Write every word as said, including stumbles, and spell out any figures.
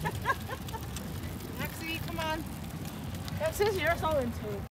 Maxie, come on. That says you're all into it.